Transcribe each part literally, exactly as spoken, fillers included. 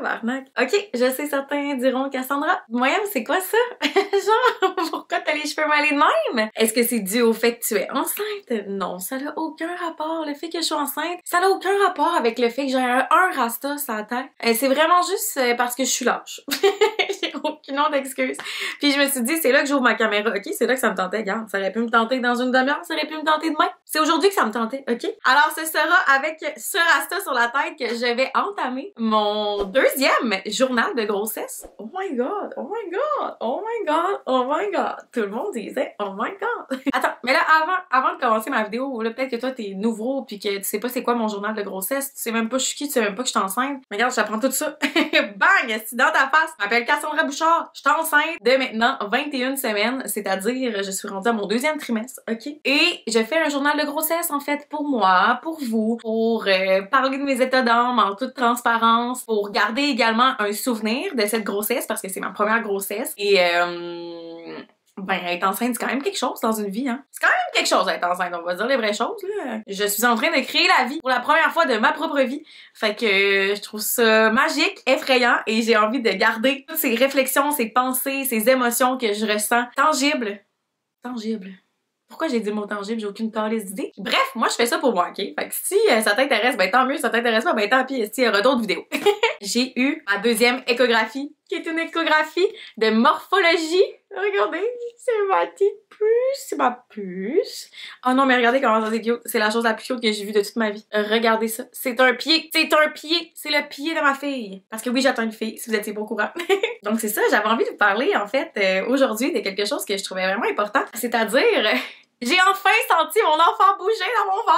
tabarnak. Ok, je sais, certains diront Cassandra, moyenne, c'est quoi ça? Genre, pourquoi t'as les cheveux mêlés de même? Est-ce que c'est dû au fait que tu es enceinte? Non, ça n'a aucun rapport. Le fait que je suis enceinte, ça n'a aucun rapport avec le fait que j'ai un, un rasta sur la tête. Euh, c'est vraiment juste euh, parce que je suis lâche. J'ai aucune autre excuse. Puis je me suis dit, c'est là que j'ouvre ma caméra. Ok, c'est là que ça me tentait. Regarde, ça aurait pu me tenter dans une demi-heure, ça aurait pu me tenter demain. C'est aujourd'hui que ça me tentait, ok? Alors, ce sera avec ce rasta sur la tête que je vais entamer mon deuxième journal de grossesse. Oh my god, oh my god, oh my god, oh my god. Tout le monde disait oh my god. Attends, mais là, avant, avant de commencer ma vidéo, là, peut-être que toi, t'es nouveau pis que tu sais pas c'est quoi mon journal de grossesse, tu sais même pas je suis qui, tu sais même pas que je suis enceinte. Mais regarde, j'apprends tout ça. Bang! C'est dans ta face. Je m'appelle Cassandra Bouchard. Je suis enceinte de maintenant vingt et une semaines, c'est-à-dire, je suis rendue à mon deuxième trimestre, ok? Et je fais un journal de grossesse, en fait, pour moi, pour vous, pour euh, parler de mes états d'âme en toute transparence, pour garder également un souvenir de cette grossesse, parce que c'est ma première grossesse. Et, euh... ben, être enceinte, c'est quand même quelque chose dans une vie, hein. C'est quand même quelque chose d'être enceinte, on va dire les vraies choses, là. Je suis en train de créer la vie pour la première fois de ma propre vie. Fait que euh, je trouve ça magique, effrayant, et j'ai envie de garder toutes ces réflexions, ces pensées, ces émotions que je ressens tangibles. Tangibles. Pourquoi j'ai dit le mot tangible? J'ai aucune calice d'idée. Bref, moi je fais ça pour moi, ok? Fait que si euh, ça t'intéresse, ben tant mieux, si ça t'intéresse pas, ben tant pis, il y aura d'autres vidéos. J'ai eu ma deuxième échographie, qui est une échographie de morphologie. Regardez, c'est ma petite puce, c'est ma puce. Oh non, mais regardez comment ça c'est cute. C'est la chose la plus cute que j'ai vue de toute ma vie. Regardez ça. C'est un pied, c'est un pied, c'est le pied de ma fille. Parce que oui, j'attends une fille, si vous étiez pas au courant. Donc c'est ça, j'avais envie de vous parler, en fait, euh, aujourd'hui, de quelque chose que je trouvais vraiment important. C'est-à-dire, euh, j'ai enfin senti mon enfant bouger dans mon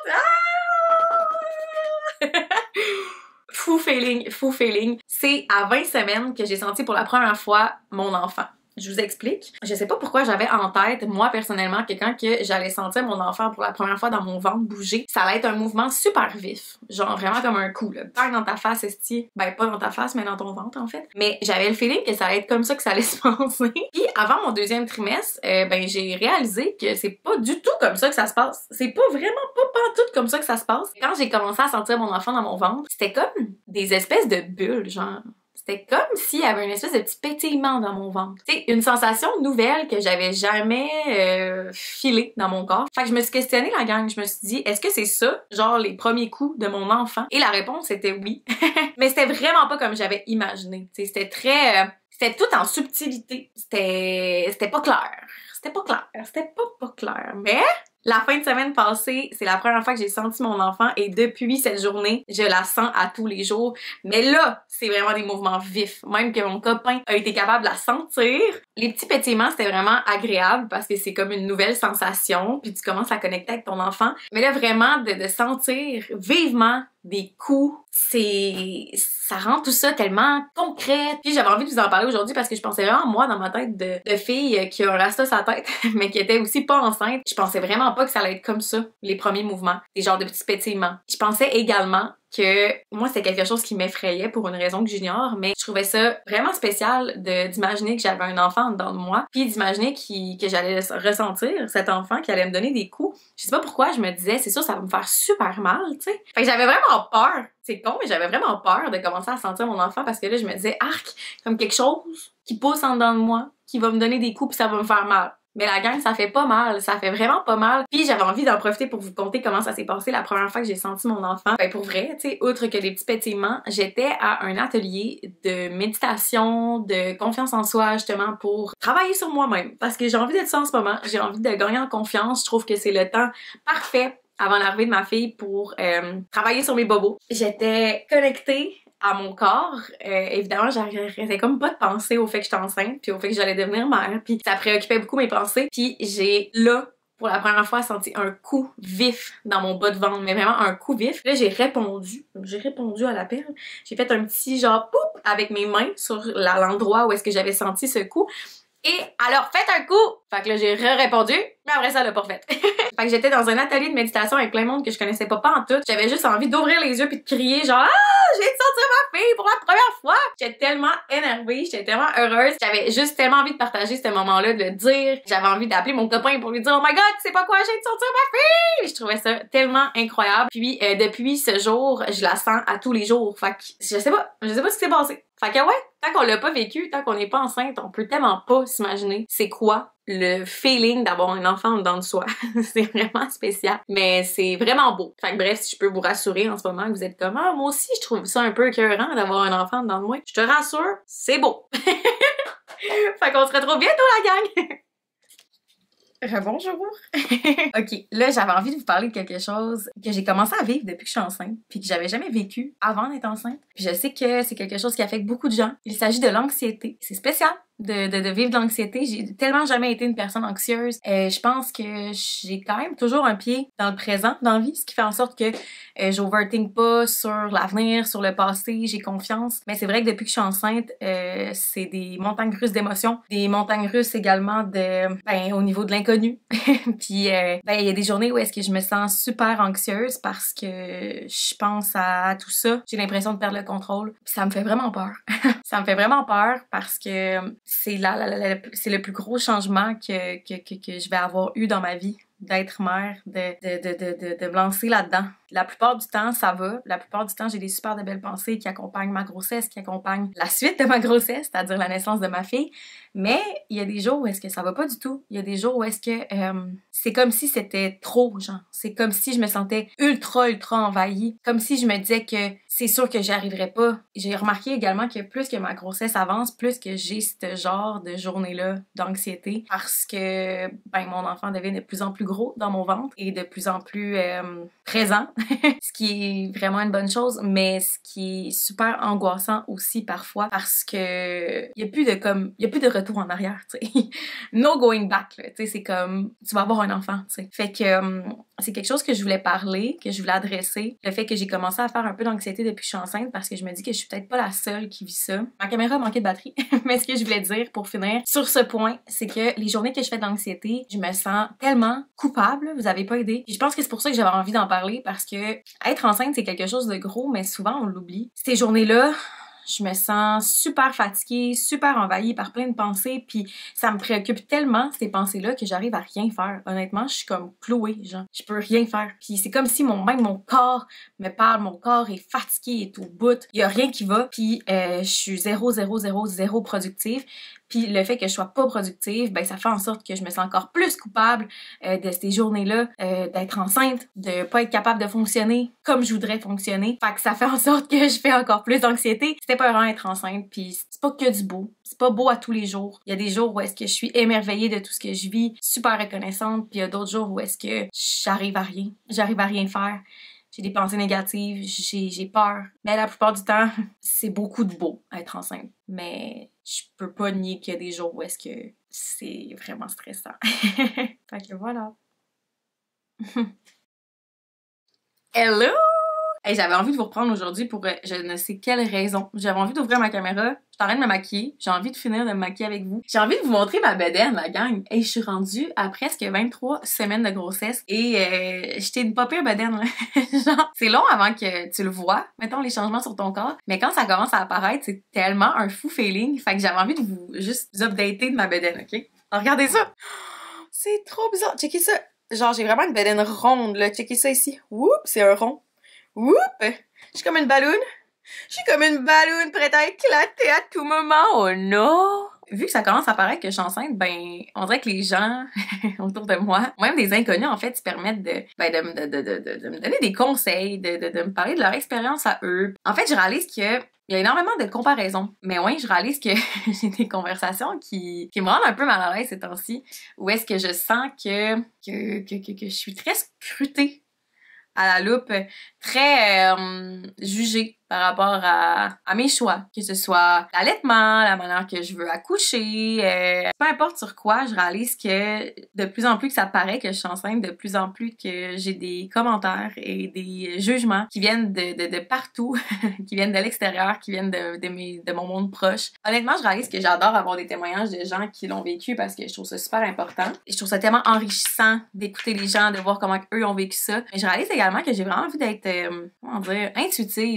ventre! Ah! Fou feeling, fou feeling. C'est à vingt semaines que j'ai senti pour la première fois mon enfant. Je vous explique. Je sais pas pourquoi j'avais en tête, moi personnellement, que quand que j'allais sentir mon enfant pour la première fois dans mon ventre bouger, ça allait être un mouvement super vif. Genre vraiment comme un coup, là. Bang dans ta face, esti. Ben pas dans ta face, mais dans ton ventre en fait. Mais j'avais le feeling que ça allait être comme ça que ça allait se passer. Puis avant mon deuxième trimestre, euh, ben j'ai réalisé que c'est pas du tout comme ça que ça se passe. C'est pas vraiment pas pantoute comme ça que ça se passe. Quand j'ai commencé à sentir mon enfant dans mon ventre, c'était comme des espèces de bulles, genre. C'était comme s'il y avait une espèce de petit pétillement dans mon ventre. C'est une sensation nouvelle que j'avais jamais euh, filée dans mon corps. Fait que je me suis questionnée, la gang. Je me suis dit, est-ce que c'est ça, genre les premiers coups de mon enfant? Et la réponse était oui. Mais c'était vraiment pas comme j'avais imaginé. T'sais, c'était très... Euh, c'était tout en subtilité. C'était... C'était pas clair. C'était pas clair. C'était pas pas clair. Mais... La fin de semaine passée, c'est la première fois que j'ai senti mon enfant et depuis cette journée, je la sens à tous les jours. Mais là, c'est vraiment des mouvements vifs. Même que mon copain a été capable de la sentir. Les petits pétillements, c'était vraiment agréable parce que c'est comme une nouvelle sensation puis tu commences à connecter avec ton enfant. Mais là, vraiment, de, de sentir vivement des coups, c'est... ça rend tout ça tellement concret. Puis j'avais envie de vous en parler aujourd'hui parce que je pensais vraiment, moi, dans ma tête de, de fille qui a un rasta sur la tête, mais qui était aussi pas enceinte, je pensais vraiment pas que ça allait être comme ça, les premiers mouvements, des genres de petits pétillements. Je pensais également que moi, c'était quelque chose qui m'effrayait pour une raison que j'ignore, mais je trouvais ça vraiment spécial de d'imaginer que j'avais un enfant dedans de moi, puis d'imaginer qui, que j'allais ressentir cet enfant qui allait me donner des coups. Je sais pas pourquoi, je me disais, c'est sûr, ça va me faire super mal, tu sais. Fait que j'avais vraiment peur. C'est con, mais j'avais vraiment peur de commencer à sentir mon enfant parce que là, je me disais, arc, comme quelque chose qui pousse en dedans de moi, qui va me donner des coups puis ça va me faire mal. Mais la gang, ça fait pas mal, ça fait vraiment pas mal. Puis j'avais envie d'en profiter pour vous conter comment ça s'est passé la première fois que j'ai senti mon enfant. Ben pour vrai, tu sais, outre que les petits pétillements, j'étais à un atelier de méditation, de confiance en soi, justement, pour travailler sur moi-même. Parce que j'ai envie d'être ça en ce moment, j'ai envie de gagner en confiance. Je trouve que c'est le temps parfait avant l'arrivée de ma fille pour euh, travailler sur mes bobos. J'étais connectée à mon corps. Euh, évidemment, j'arrêtais comme pas de penser au fait que j'étais enceinte puis au fait que j'allais devenir mère, puis ça préoccupait beaucoup mes pensées. Puis j'ai là pour la première fois senti un coup vif dans mon bas de ventre, mais vraiment un coup vif. Là, j'ai répondu, j'ai répondu à l'appel. J'ai fait un petit genre poup avec mes mains sur l'endroit où est-ce que j'avais senti ce coup. Et alors, faites un coup! Fait que là, j'ai re-répondu, mais après ça, elle l'a pas fait. Fait que j'étais dans un atelier de méditation avec plein de monde que je connaissais pas, pas en tout. J'avais juste envie d'ouvrir les yeux puis de crier genre « Ah! J'ai senti sentir ma fille pour la première fois! J'étais tellement énervée, j'étais tellement heureuse. J'avais juste tellement envie de partager ce moment-là, de le dire. J'avais envie d'appeler mon copain pour lui dire « Oh my god, tu sais pas quoi, j'ai de sortir ma fille! » Je trouvais ça tellement incroyable. Puis euh, depuis ce jour, je la sens à tous les jours. Fait que je sais pas, je sais pas ce qui s'est passé. Fait que ouais, tant qu'on l'a pas vécu, tant qu'on n'est pas enceinte, on peut tellement pas s'imaginer c'est quoi le feeling d'avoir un enfant dedans de soi. C'est vraiment spécial, mais c'est vraiment beau. Fait que bref, si je peux vous rassurer en ce moment que vous êtes comme « Ah, moi aussi, je trouve ça un peu écœurant d'avoir un enfant dedans de moi. » Je te rassure, c'est beau. Fait qu'on se retrouve bientôt, la gang! Rebonjour! Ok, là, j'avais envie de vous parler de quelque chose que j'ai commencé à vivre depuis que je suis enceinte, puis que j'avais jamais vécu avant d'être enceinte. Puis je sais que c'est quelque chose qui affecte beaucoup de gens. Il s'agit de l'anxiété. C'est spécial de, de, de vivre de l'anxiété. J'ai tellement jamais été une personne anxieuse. Euh, je pense que j'ai quand même toujours un pied dans le présent, dans la vie, ce qui fait en sorte que euh, j'overthink pas sur l'avenir, sur le passé, j'ai confiance. Mais c'est vrai que depuis que je suis enceinte, euh, c'est des montagnes russes d'émotions, des montagnes russes également de, ben, au niveau de l'inconnu. Puis, euh, ben, il y a des journées où est-ce que je me sens super anxieuse parce que je pense à tout ça. J'ai l'impression de perdre le contrôle. Puis ça me fait vraiment peur. Ça me fait vraiment peur parce que c'est la, la, la, la c'est le plus gros changement que, que, que, que je vais avoir eu dans ma vie, d'être mère, de, de, de, de, de, de me lancer là-dedans. La plupart du temps, ça va. La plupart du temps, j'ai des super de belles pensées qui accompagnent ma grossesse, qui accompagnent la suite de ma grossesse, c'est-à-dire la naissance de ma fille. Mais il y a des jours où est-ce que ça va pas du tout. Il y a des jours où est-ce que euh, c'est comme si c'était trop, genre. C'est comme si je me sentais ultra, ultra envahie. Comme si je me disais que c'est sûr que j'y arriverais pas. J'ai remarqué également que plus que ma grossesse avance, plus que j'ai ce genre de journée-là d'anxiété parce que ben mon enfant devient de plus en plus gros dans mon ventre et de plus en plus euh, présent. Ce qui est vraiment une bonne chose, mais ce qui est super angoissant aussi parfois parce que y a plus de comme y a plus de retour en arrière, tu sais. No going back, là, tu sais, c'est comme tu vas avoir un enfant, tu sais. Fait que um, c'est quelque chose que je voulais parler, que je voulais adresser, le fait que j'ai commencé à faire un peu d'anxiété depuis que je suis enceinte parce que je me dis que je suis peut-être pas la seule qui vit ça. Ma caméra a manqué de batterie, mais ce que je voulais dire pour finir sur ce point, c'est que les journées que je fais d'anxiété, je me sens tellement coupable, vous avez pas idée. Puis je pense que c'est pour ça que j'avais envie d'en parler parce que être enceinte, c'est quelque chose de gros, mais souvent on l'oublie. Ces journées-là, je me sens super fatiguée, super envahie par plein de pensées, puis ça me préoccupe tellement, ces pensées-là, que j'arrive à rien faire. Honnêtement, je suis comme clouée, genre. Je peux rien faire. Puis c'est comme si mon, même mon corps me parle, mon corps est fatigué, est au bout, il y a rien qui va, puis euh, je suis zéro, zéro, zéro, zéro productive. Puis le fait que je sois pas productive, ben ça fait en sorte que je me sens encore plus coupable euh, de ces journées-là, euh, d'être enceinte, de pas être capable de fonctionner comme je voudrais fonctionner. Fait que ça fait en sorte que je fais encore plus d'anxiété. C'était pas vraiment être enceinte, puis c'est pas que du beau. C'est pas beau à tous les jours. Il y a des jours où est-ce que je suis émerveillée de tout ce que je vis, super reconnaissante, puis il y a d'autres jours où est-ce que j'arrive à rien. J'arrive à rien faire. J'ai des pensées négatives, j'ai, j'ai peur. Mais la plupart du temps, c'est beaucoup de beau être enceinte. Mais je peux pas nier qu'il y a des jours où est-ce que c'est vraiment stressant. Fait que voilà. Hello! Hey, j'avais envie de vous reprendre aujourd'hui pour euh, je ne sais quelle raison. J'avais envie d'ouvrir ma caméra, je suis en train de me maquiller, j'ai envie de finir de me maquiller avec vous. J'ai envie de vous montrer ma bedaine, la gang. Hey, je suis rendue à presque vingt-trois semaines de grossesse et euh, j'étais une pas pire bedaine, là. Genre, c'est long avant que tu le vois, mettons les changements sur ton corps, mais quand ça commence à apparaître, c'est tellement un fou feeling. Fait que j'avais envie de vous juste vous updater de ma bedaine, ok? Alors, regardez ça! C'est trop bizarre, checkez ça! Genre, j'ai vraiment une bedaine ronde, là. Checkez ça ici. Oups, c'est un rond. Oups! Je suis comme une balloune. Je suis comme une balloune prête à éclater à tout moment. Oh non! Vu que ça commence à paraître que je suis enceinte, ben, on dirait que les gens autour de moi, même des inconnus, en fait, se permettent de, ben, de, de, de, de, de me donner des conseils, de, de, de me parler de leur expérience à eux. En fait, je réalise que il y a énormément de comparaisons. Mais oui, je réalise que j'ai des conversations qui, qui me rendent un peu mal à l'aise ces temps-ci, où est-ce que je sens que, que, que, que, que je suis très scrutée à la loupe, très euh, jugée par rapport à, à mes choix, que ce soit l'allaitement, la manière que je veux accoucher, euh, peu importe sur quoi, je réalise que de plus en plus que ça paraît que je suis enceinte, de plus en plus que j'ai des commentaires et des jugements qui viennent de, de, de partout, qui viennent de l'extérieur, qui viennent de, de, mes, de mon monde proche. Honnêtement, je réalise que j'adore avoir des témoignages de gens qui l'ont vécu parce que je trouve ça super important. Et je trouve ça tellement enrichissant d'écouter les gens, de voir comment eux ont vécu ça. Mais je réalise également que j'ai vraiment envie d'être, euh, comment dire, intuitive, de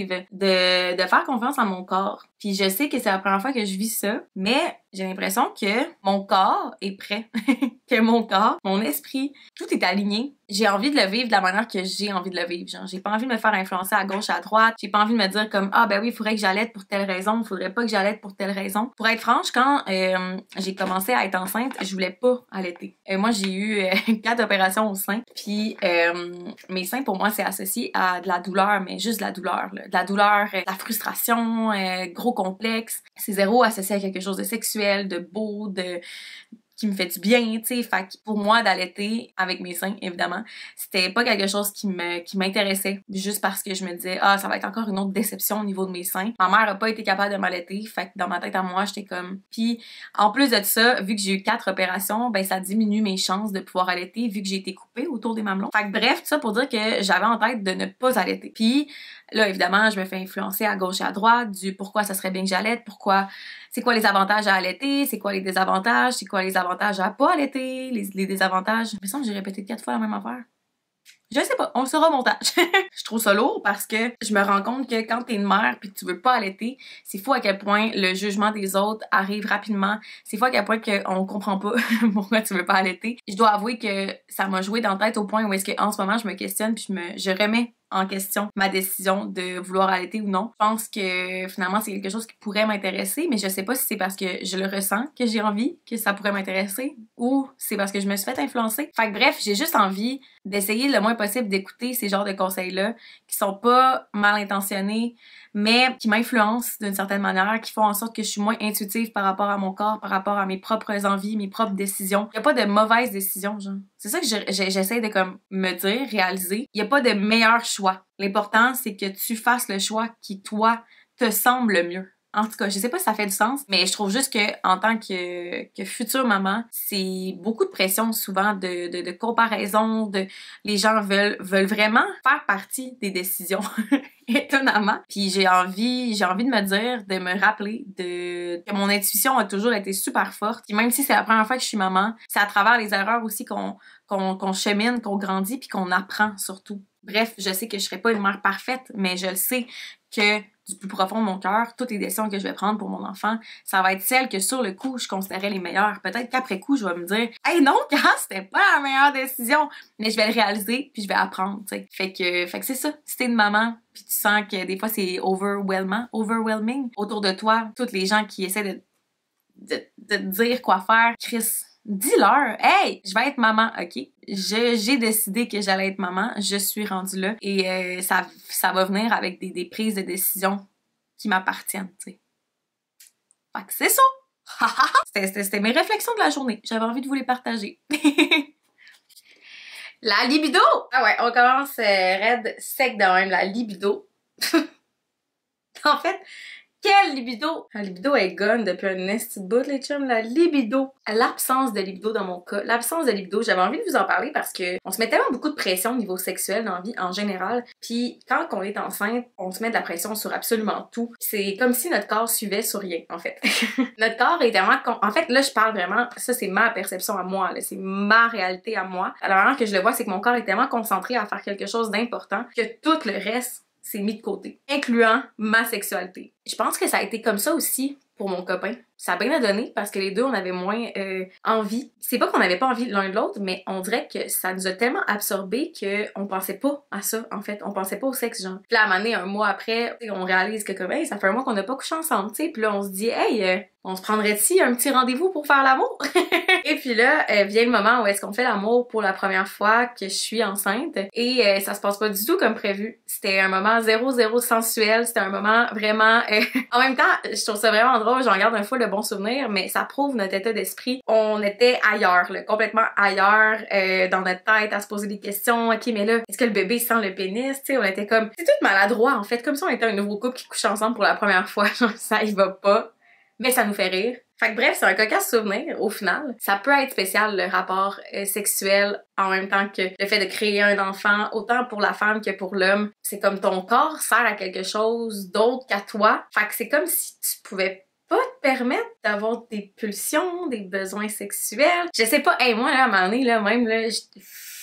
de, de faire confiance en mon corps. Puis je sais que c'est la première fois que je vis ça, mais j'ai l'impression que mon corps est prêt. Que mon corps, mon esprit, tout est aligné. J'ai envie de le vivre de la manière que j'ai envie de le vivre. Genre, j'ai pas envie de me faire influencer à gauche, à droite. J'ai pas envie de me dire comme, ah ben oui, il faudrait que j'allaite pour telle raison, il faudrait pas que j'allaite pour telle raison. Pour être franche, quand euh, j'ai commencé à être enceinte, je voulais pas allaiter. Euh, moi, j'ai eu euh, quatre opérations au sein. Puis euh, mes seins, pour moi, c'est associé à de la douleur, mais juste de la douleur. Là. De la douleur, euh, de la frustration, euh, gros complexe. C'est zéro associé à quelque chose de sexuel, de beau, de qui me fait du bien, tu sais. Fait que pour moi, d'allaiter avec mes seins, évidemment, c'était pas quelque chose qui me qui m'intéressait. Juste parce que je me disais, ah, ça va être encore une autre déception au niveau de mes seins. Ma mère a pas été capable de m'allaiter. Fait que dans ma tête à moi, j'étais comme... Puis, en plus de ça, vu que j'ai eu quatre opérations, ben ça diminue mes chances de pouvoir allaiter vu que j'ai été coupée autour des mamelons. Fait que bref, tout ça pour dire que j'avais en tête de ne pas allaiter. Puis, là, évidemment, je me fais influencer à gauche et à droite du pourquoi ça serait bien que j'allaite, pourquoi... C'est quoi les avantages à allaiter? C'est quoi les désavantages? C'est quoi les avantages à pas allaiter? Les, les désavantages? Il me semble que j'ai répété quatre fois la même affaire. Je sais pas, on le saura au montage. Je trouve ça lourd parce que je me rends compte que quand t'es une mère pis que tu veux pas allaiter, c'est fou à quel point le jugement des autres arrive rapidement. C'est fou à quel point qu'on comprend pas pourquoi tu veux pas allaiter. Je dois avouer que ça m'a joué dans la tête au point où est-ce qu'en ce moment je me questionne puis je me je remets en question ma décision de vouloir allaiter ou non. Je pense que finalement c'est quelque chose qui pourrait m'intéresser, mais je sais pas si c'est parce que je le ressens que j'ai envie que ça pourrait m'intéresser ou c'est parce que je me suis fait influencer. Fait que bref, j'ai juste envie d'essayer le moins possible d'écouter ces genres de conseils-là qui sont pas mal intentionnés, mais qui m'influencent d'une certaine manière, qui font en sorte que je suis moins intuitive par rapport à mon corps, par rapport à mes propres envies, mes propres décisions. Il y a pas de mauvaise décision, genre. C'est ça que j'essaie de comme me dire, réaliser. Il y a pas de meilleur choix. L'important, c'est que tu fasses le choix qui, toi, te semble le mieux. En tout cas, je sais pas si ça fait du sens, mais je trouve juste que en tant que, que future maman, c'est beaucoup de pression souvent de, de, de comparaison, de les gens veulent veulent vraiment faire partie des décisions. Étonnamment. Puis j'ai envie, j'ai envie de me dire, de me rappeler de que mon intuition a toujours été super forte. Puis même si c'est la première fois que je suis maman, c'est à travers les erreurs aussi qu'on qu'on qu'on chemine, qu'on grandit puis qu'on apprend surtout. Bref, je sais que je serai pas une mère parfaite, mais je le sais que du plus profond de mon cœur, toutes les décisions que je vais prendre pour mon enfant, ça va être celles que sur le coup, je considérais les meilleures. Peut-être qu'après coup, je vais me dire « Hey non, quand c'était pas la meilleure décision! » Mais je vais le réaliser, puis je vais apprendre, tu sais. Fait que, fait que c'est ça. Si t'es une maman, puis tu sens que des fois c'est overwhelming, overwhelming autour de toi, toutes les gens qui essaient de, de, de te dire quoi faire, Chris, dis-leur, hey, je vais être maman, ok? Je, j'ai décidé que j'allais être maman, je suis rendue là et euh, ça, ça va venir avec des, des prises de décision qui m'appartiennent, tu sais. Fait que c'est ça! c'était, c'était, c'était mes réflexions de la journée. J'avais envie de vous les partager. La libido! Ah ouais, on commence euh, raide sec de même, la libido. En fait, quelle libido! La libido est gone depuis un esti de bout, les chums. La libido. L'absence de libido dans mon cas. L'absence de libido, j'avais envie de vous en parler parce que on se met tellement beaucoup de pression au niveau sexuel dans la vie en général. Puis quand on est enceinte, on se met de la pression sur absolument tout. C'est comme si notre corps suivait sur rien, en fait. Notre corps est tellement... Con... En fait, là, je parle vraiment... Ça, c'est ma perception à moi, là. C'est ma réalité à moi. La manière que je le vois, c'est que mon corps est tellement concentré à faire quelque chose d'important que tout le reste c'est mis de côté, incluant ma sexualité. Je pense que ça a été comme ça aussi pour mon copain. Ça a bien donné parce que les deux, on avait moins euh, envie. C'est pas qu'on avait pas envie l'un de l'autre, mais on dirait que ça nous a tellement absorbés qu'on pensait pas à ça, en fait. On pensait pas au sexe, genre. Puis là, à un moment donné, un mois après, on réalise que comme, hey, ça fait un mois qu'on n'a pas couché ensemble, tu sais. Puis là, on se dit, hey, euh, on se prendrait-tu un petit rendez-vous pour faire l'amour? Et puis là, euh, vient le moment où est-ce qu'on fait l'amour pour la première fois que je suis enceinte. Et euh, ça se passe pas du tout comme prévu. C'était un moment zéro zéro sensuel. C'était un moment vraiment... Euh... en même temps, je trouve ça vraiment drôle. J'en garde un fou le bon souvenir, mais ça prouve notre état d'esprit. On était ailleurs, là, complètement ailleurs, euh, dans notre tête, à se poser des questions. Ok, mais là, est-ce que le bébé sent le pénis? Tu sais, on était comme... C'est tout maladroit, en fait. Comme si on était un nouveau couple qui couche ensemble pour la première fois. Ça y va pas. Mais ça nous fait rire. Fait que bref, c'est un cocasse souvenir, au final. Ça peut être spécial, le rapport euh, sexuel, en même temps que le fait de créer un enfant, autant pour la femme que pour l'homme. C'est comme ton corps sert à quelque chose d'autre qu'à toi. Fait que c'est comme si tu pouvais pas te permettre d'avoir des pulsions, des besoins sexuels. Je sais pas, hey, moi, là, à un moment donné, là, même, là, je...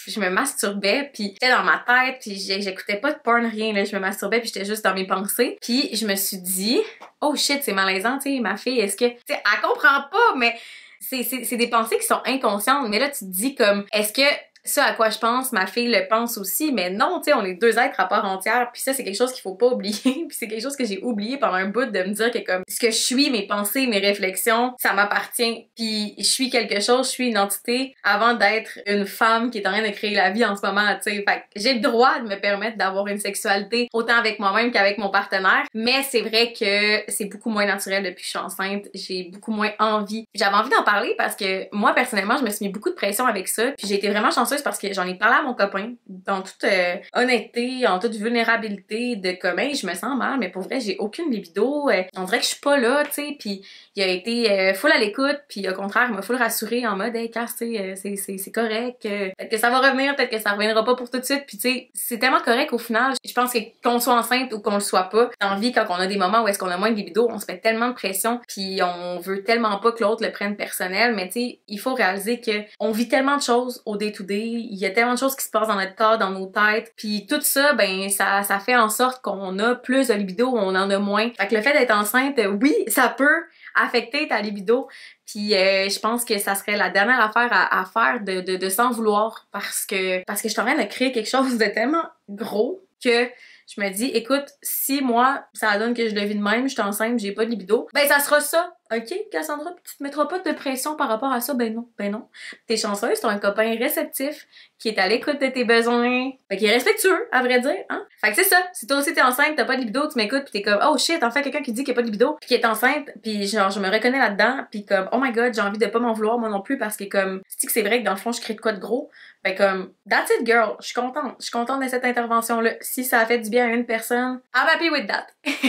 je me masturbais, puis j'étais dans ma tête, puis j'écoutais pas de porn, rien, là, je me masturbais, puis j'étais juste dans mes pensées. Puis je me suis dit, oh shit, c'est malaisant, tu sais, ma fille, est-ce que... Tu sais, elle comprend pas, mais c'est des pensées qui sont inconscientes. Mais là, tu te dis comme, est-ce que... ça à quoi je pense, ma fille le pense aussi, mais non, tu sais, on est deux êtres à part entière, puis ça, c'est quelque chose qu'il faut pas oublier, puis c'est quelque chose que j'ai oublié pendant un bout de me dire que comme, ce que je suis, mes pensées, mes réflexions, ça m'appartient, puis je suis quelque chose, je suis une entité, avant d'être une femme qui est en train de créer la vie en ce moment, tu sais, fait que j'ai le droit de me permettre d'avoir une sexualité, autant avec moi-même qu'avec mon partenaire, mais c'est vrai que c'est beaucoup moins naturel depuis que je suis enceinte, j'ai beaucoup moins envie. J'avais envie d'en parler parce que moi, personnellement, je me suis mis beaucoup de pression avec ça, puis j'ai été vraiment chanceuse parce que j'en ai parlé à mon copain dans toute euh, honnêteté, en toute vulnérabilité de comme hey, je me sens mal, mais pour vrai j'ai aucune libido, euh, on dirait que je suis pas là, tu sais, puis il a été euh, full à l'écoute, puis au contraire il m'a full rassuré en mode hey Cass, tu sais, c'est c'est c'est correct, euh, peut-être que ça va revenir, peut-être que ça reviendra pas pour tout de suite, puis tu sais c'est tellement correct au final. Je pense que qu'on soit enceinte ou qu'on le soit pas, dans la vie quand on a des moments où est-ce qu'on a moins de libido, on se met tellement de pression, puis on veut tellement pas que l'autre le prenne personnel, mais tu sais il faut réaliser que on vit tellement de choses au day-to-day, il y a tellement de choses qui se passent dans notre corps, dans nos têtes, puis tout ça, ben ça, ça fait en sorte qu'on a plus de libido ou on en a moins. Fait que le fait d'être enceinte, oui, ça peut affecter ta libido, puis euh, je pense que ça serait la dernière affaire à, à faire de, de, de s'en vouloir parce que parce que je suis en train de créer quelque chose de tellement gros que je me dis, écoute, si moi, ça donne que je le vis de même, je suis enceinte, j'ai pas de libido, ben ça sera ça. OK, Cassandra, tu te mettras pas de pression par rapport à ça? Ben non, ben non. T'es chanceuse, t'as un copain réceptif qui est à l'écoute de tes besoins, fait qu'il est respectueux, à vrai dire, hein? Fait que c'est ça, si toi aussi t'es enceinte, t'as pas de libido, tu m'écoutes pis t'es comme, oh shit, en fait, quelqu'un qui dit qu'il y a pas de libido pis qui est enceinte, pis genre, je me reconnais là-dedans, pis comme, oh my god, j'ai envie de pas m'en vouloir moi non plus parce que comme, c'est que c'est vrai que dans le fond, je crée de quoi de gros, ben comme, that's it girl, je suis contente, je suis contente de cette intervention-là. Si ça a fait du bien à une personne, I'm happy with that.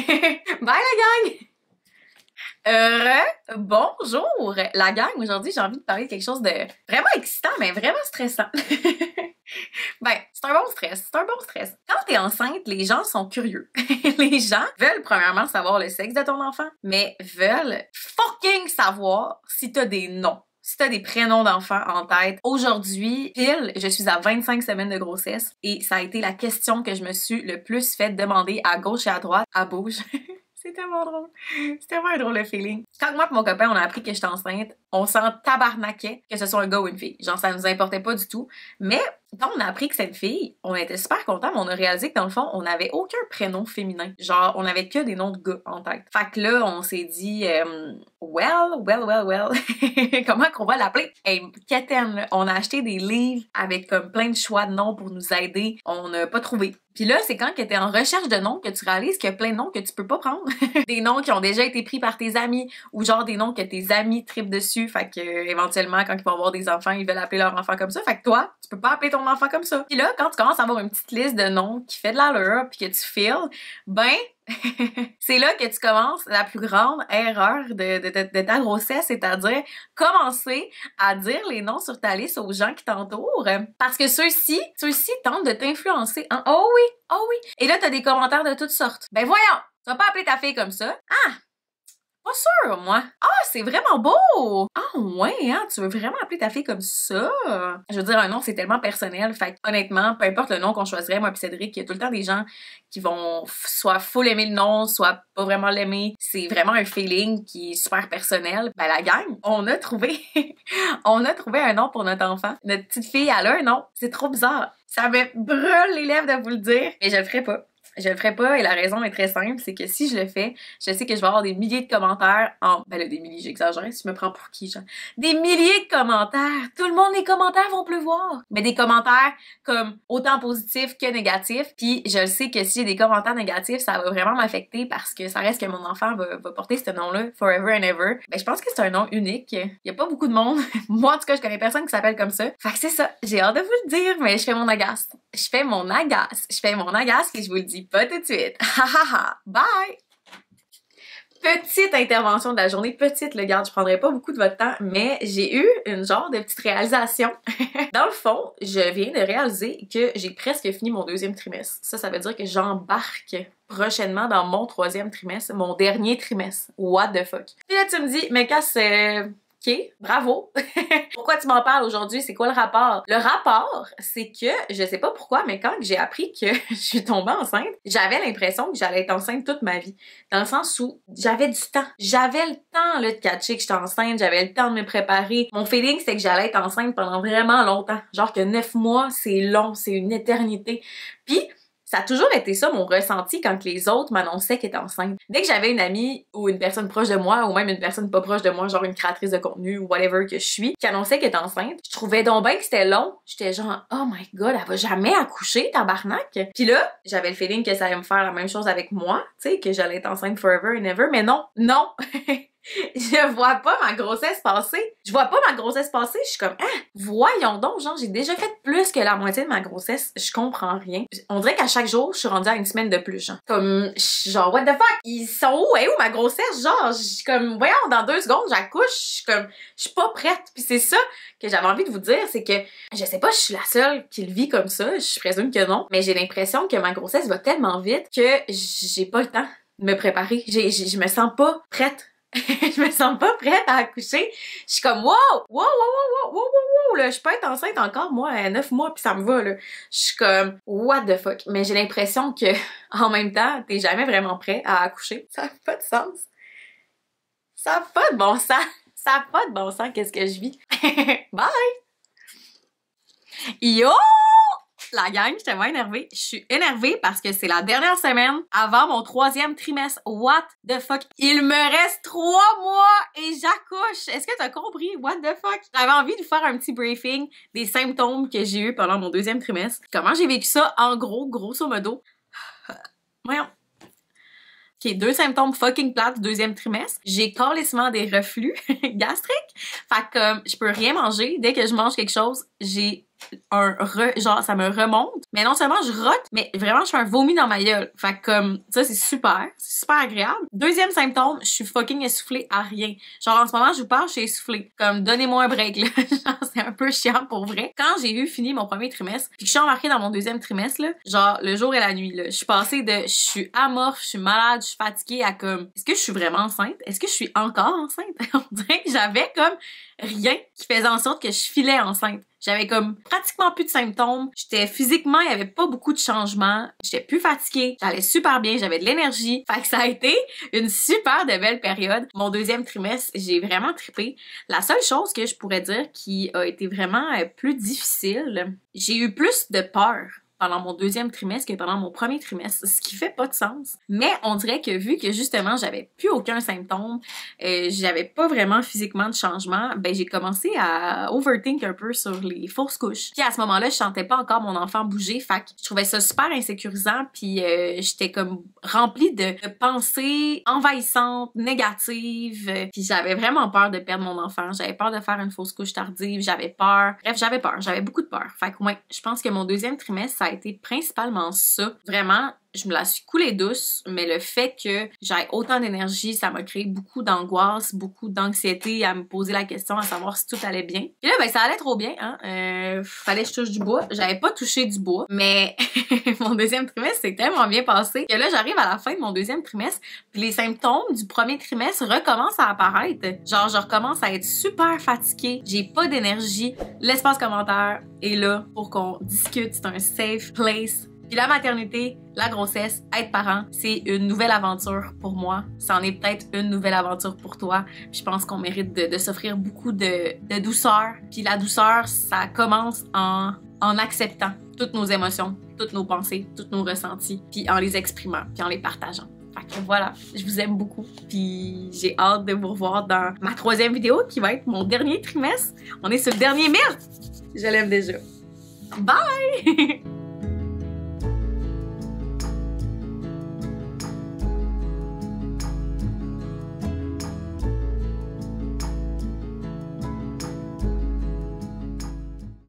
Bye la gang! Heureux! Bonjour! La gang, aujourd'hui, j'ai envie de parler de quelque chose de vraiment excitant, mais vraiment stressant. Ben, c'est un bon stress, c'est un bon stress. Quand t'es enceinte, les gens sont curieux. Les gens veulent premièrement savoir le sexe de ton enfant, mais veulent fucking savoir si t'as des noms. Si t'as des prénoms d'enfants en tête. Aujourd'hui, pile, je suis à vingt-cinq semaines de grossesse et ça a été la question que je me suis le plus fait demander à gauche et à droite, à bouge. C'est tellement drôle. C'est tellement un drôle le feeling. Quand moi et mon copain, on a appris que j'étais enceinte, on s'en tabarnaquait que ce soit un gars ou une fille. Genre, ça nous importait pas du tout. Mais quand on a appris que c'était une fille, on était super contents, mais on a réalisé que dans le fond, on n'avait aucun prénom féminin. Genre, on avait que des noms de gars en tête. Fait que là, on s'est dit, euh, well, well, well, well, comment qu'on va l'appeler? Hey, Keten, là, on a acheté des livres avec comme plein de choix de noms pour nous aider. On n'a pas trouvé. Puis là, c'est quand que t'es en recherche de noms que tu réalises qu'il y a plein de noms que tu peux pas prendre. Des noms qui ont déjà été pris par tes amis ou genre des noms que tes amis trippent dessus. Fait que euh, éventuellement, quand ils vont avoir des enfants, ils veulent appeler leur enfant comme ça. Fait que toi, tu peux pas appeler ton enfant comme ça. Puis là, quand tu commences à avoir une petite liste de noms qui fait de l'allure puis que tu files, ben c'est là que tu commences la plus grande erreur de, de, de, de ta grossesse, c'est-à-dire commencer à dire les noms sur ta liste aux gens qui t'entourent. Parce que ceux-ci, ceux-ci tentent de t'influencer. Hein? Oh oui, oh oui. Et là, t'as des commentaires de toutes sortes. Ben voyons, tu vas pas appeler ta fille comme ça. Ah! Pas sûr, moi. Ah, c'est vraiment beau! Ah, ouais, hein, tu veux vraiment appeler ta fille comme ça? Je veux dire, un nom, c'est tellement personnel. Fait que, honnêtement, peu importe le nom qu'on choisirait, moi pis Cédric, il y a tout le temps des gens qui vont soit full aimer le nom, soit pas vraiment l'aimer. C'est vraiment un feeling qui est super personnel. Ben, la gang, on a trouvé, on a trouvé un nom pour notre enfant. Notre petite fille, elle a un nom. C'est trop bizarre. Ça me brûle les lèvres de vous le dire, mais je le ferai pas. Je le ferai pas et la raison est très simple, c'est que si je le fais, je sais que je vais avoir des milliers de commentaires en... Ben là, des milliers, j'exagère, si tu me prends pour qui, genre? Des milliers de commentaires! Tout le monde, les commentaires vont pleuvoir! Mais des commentaires comme autant positifs que négatifs, puis je le sais que si j'ai des commentaires négatifs, ça va vraiment m'affecter parce que ça reste que mon enfant va, va porter ce nom-là, forever and ever. Ben je pense que c'est un nom unique. Il y a pas beaucoup de monde. Moi, en tout cas, je connais personne qui s'appelle comme ça. Fait que c'est ça. J'ai hâte de vous le dire, mais je fais mon agace. Je fais mon agace. Je fais mon agace et je vous le dis pas tout de suite. Ha ha ha. Bye! Petite intervention de la journée, petite, le garde, je prendrai pas beaucoup de votre temps, mais j'ai eu une genre de petite réalisation. Dans le fond, je viens de réaliser que j'ai presque fini mon deuxième trimestre. Ça, ça veut dire que j'embarque prochainement dans mon troisième trimestre, mon dernier trimestre. What the fuck? Puis là, tu me dis, mais Cass, euh, OK, bravo. Pourquoi tu m'en parles aujourd'hui? C'est quoi le rapport? Le rapport, c'est que, je sais pas pourquoi, mais quand j'ai appris que je suis tombée enceinte, j'avais l'impression que j'allais être enceinte toute ma vie. Dans le sens où j'avais du temps. J'avais le temps, là, de catcher que j'étais enceinte. J'avais le temps de me préparer. Mon feeling, c'était que j'allais être enceinte pendant vraiment longtemps. Genre que neuf mois, c'est long, c'est une éternité. Puis, ça a toujours été ça, mon ressenti, quand les autres m'annonçaient qu'elle était enceinte. Dès que j'avais une amie ou une personne proche de moi, ou même une personne pas proche de moi, genre une créatrice de contenu ou whatever que je suis, qui annonçait qu'elle était enceinte, je trouvais donc bien que c'était long. J'étais genre, oh my god, elle va jamais accoucher, tabarnak. Puis là, j'avais le feeling que ça allait me faire la même chose avec moi, tu sais, que j'allais être enceinte forever and ever, mais non, non! Je vois pas ma grossesse passer. Je vois pas ma grossesse passer. Je suis comme, ah, voyons donc, genre, j'ai déjà fait plus que la moitié de ma grossesse. Je comprends rien. On dirait qu'à chaque jour, je suis rendue à une semaine de plus, genre. Comme, genre, what the fuck? Ils sont où? Elle est où ma grossesse? Genre, je suis comme, voyons, dans deux secondes, j'accouche. Je suis comme, je suis pas prête. Puis c'est ça que j'avais envie de vous dire, c'est que, je sais pas, je suis la seule qui le vit comme ça. Je présume que non. Mais j'ai l'impression que ma grossesse va tellement vite que j'ai pas le temps de me préparer. J'ai, j'ai, je me sens pas prête. Je me sens pas prête à accoucher. Je suis comme, wow! Wow, wow, wow, wow, wow, wow, wow, là, je peux être enceinte encore, moi, à neuf mois, puis ça me va, là. Je suis comme, what the fuck? Mais j'ai l'impression que, en même temps, t'es jamais vraiment prêt à accoucher. Ça n'a pas de sens. Ça n'a pas de bon sens. Ça n'a pas de bon sens, qu'est-ce que je vis. Bye! Yo! La gang, j'étais vraiment énervée. Je suis énervée parce que c'est la dernière semaine avant mon troisième trimestre. What the fuck? Il me reste trois mois et j'accouche. Est-ce que t'as compris? What the fuck? J'avais envie de faire un petit briefing des symptômes que j'ai eu pendant mon deuxième trimestre. Comment j'ai vécu ça en gros, grosso modo. Voyons. Ok, deux symptômes fucking plates du deuxième trimestre. J'ai carrément des reflux gastriques. Fait que euh, je peux rien manger. Dès que je mange quelque chose, j'ai un re, genre ça me remonte. Mais non seulement je rote, mais vraiment je fais un vomi dans ma gueule. Fait que comme ça c'est super, c'est super agréable. Deuxième symptôme, je suis fucking essoufflée à rien. Genre en ce moment je vous parle, je suis essoufflée. Comme donnez-moi un break là. Genre c'est un peu chiant pour vrai. Quand j'ai eu fini mon premier trimestre, puis que je suis embarquée dans mon deuxième trimestre là, genre le jour et la nuit là, je suis passée de je suis amorphe, je suis malade, je suis fatiguée à comme est-ce que je suis vraiment enceinte? Est-ce que je suis encore enceinte? On dirait que j'avais comme rien qui faisait en sorte que je filais enceinte. J'avais comme pratiquement plus de symptômes. J'étais physiquement, il y avait pas beaucoup de changements. J'étais plus fatiguée. J'allais super bien. J'avais de l'énergie. Fait que ça a été une super de belle période. Mon deuxième trimestre, j'ai vraiment trippé. La seule chose que je pourrais dire qui a été vraiment plus difficile, j'ai eu plus de peur pendant mon deuxième trimestre que pendant mon premier trimestre, ce qui fait pas de sens. Mais on dirait que vu que justement j'avais plus aucun symptôme, euh, j'avais pas vraiment physiquement de changement, ben j'ai commencé à overthink un peu sur les fausses couches. Puis à ce moment-là, je sentais pas encore mon enfant bouger, fait que je trouvais ça super insécurisant, puis euh, j'étais comme remplie de, de pensées envahissantes, négatives, euh, puis j'avais vraiment peur de perdre mon enfant, j'avais peur de faire une fausse couche tardive, j'avais peur, bref, j'avais peur, j'avais beaucoup de peur. Fait que ouais, je pense que mon deuxième trimestre, ça a été principalement ça. Vraiment, je me la suis coulée douce, mais le fait que j'aie autant d'énergie, ça m'a créé beaucoup d'angoisse, beaucoup d'anxiété à me poser la question à savoir si tout allait bien. Et là, ben ça allait trop bien, hein. Euh, fallait que je touche du bois. J'avais pas touché du bois, mais mon deuxième trimestre s'est tellement bien passé que là, j'arrive à la fin de mon deuxième trimestre, puis les symptômes du premier trimestre recommencent à apparaître. Genre, je recommence à être super fatiguée, j'ai pas d'énergie. L'espace commentaire est là pour qu'on discute, c'est un safe place. Puis la maternité, la grossesse, être parent, c'est une nouvelle aventure pour moi. Ça en est peut-être une nouvelle aventure pour toi. Puis je pense qu'on mérite de, de s'offrir beaucoup de, de douceur. Puis la douceur, ça commence en, en acceptant toutes nos émotions, toutes nos pensées, tous nos ressentis, puis en les exprimant, puis en les partageant. Fait que voilà, je vous aime beaucoup. Puis j'ai hâte de vous revoir dans ma troisième vidéo qui va être mon dernier trimestre. On est sur le dernier mille! Je l'aime déjà. Bye!